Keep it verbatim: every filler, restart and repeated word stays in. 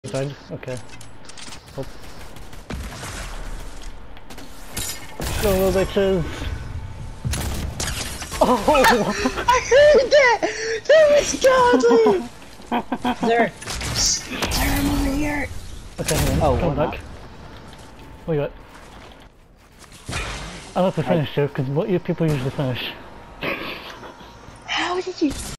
Side? Okay. Oh. Go, little bitches! Oh! I heard that! That was godly! There! There, I'm over here! Okay, hang on. Oh, Come what back. What you got? I'll have to finish you, because what you people usually finish. How did you...